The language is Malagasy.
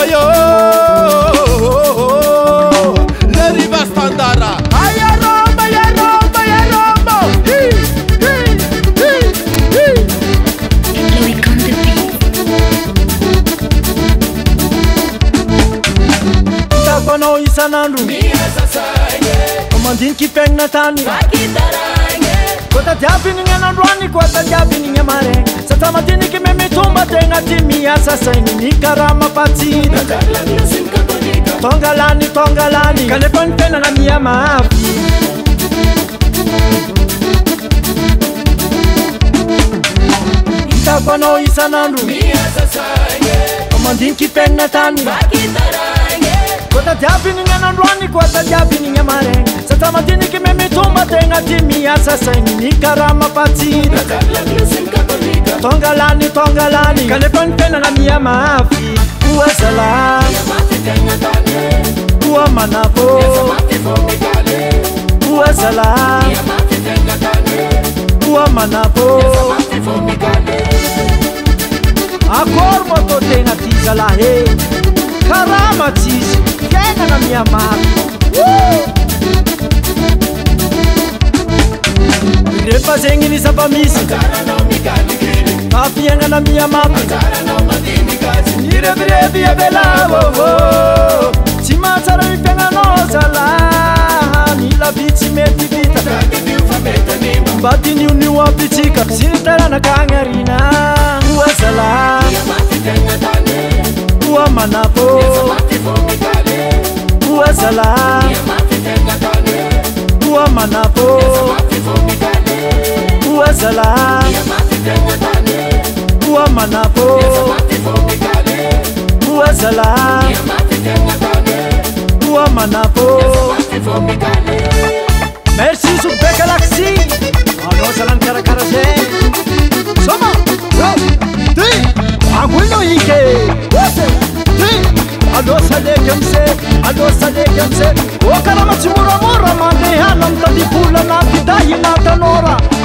io le riva standara Aia Roma, aia Roma, aia Roma. Louis on the beat. Tapanao isan'andro mandiniky mpiaigna tany kota diabinigny an'androany kota diabinigny amaregny satria matiniky memitomba tegna ty miasa saigny ny karaha mampatsina tongalany kanefa ny fiainana miamafy hitako anao isan'andro mandiniky mpiaigna tany kota diabinigny an'androany kota diabinigny amaregny satria matiniky memitomba tegna ty miasa saigny ny karaha mampatsina tongalany kanefa ny fiainana miamafy oa zala oa manafô oa zala oa manafô akory mo tô tegna ty zalahy karaha matsisy fiainana miamafy rehefa zegny ny zava-misy mafiainana miamafy ny revirevy avelavo tsy mahatsara mifiainanao zala mila vitsy mety vita mba tinionio ampitsika sy ny taranakagny arina oa zala oa manafô oa zala oa manafô oa zala oa manafô oa zala oa manafô merci Zoubek Galaxy anao zalany karakara zay soma agolno ike allo saleky amse o karaha tsy moramora mandehana mitady volana fitahina tanora